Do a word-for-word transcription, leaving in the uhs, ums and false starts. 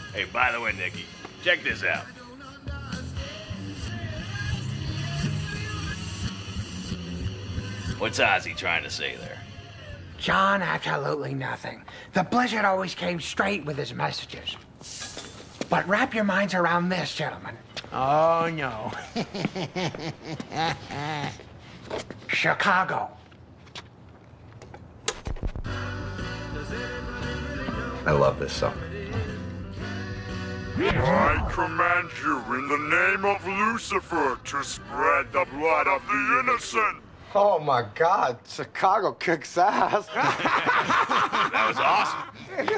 Hey, by the way, Nicky, check this out. What's Ozzy trying to say there? John, absolutely nothing. The Blizzard always came straight with his messages. But wrap your minds around this, gentlemen. Oh, no. Chicago. I love this song. I command you in the name of Lucifer to spread the blood of the innocent. Oh my God, Chicago kicks ass. That was awesome.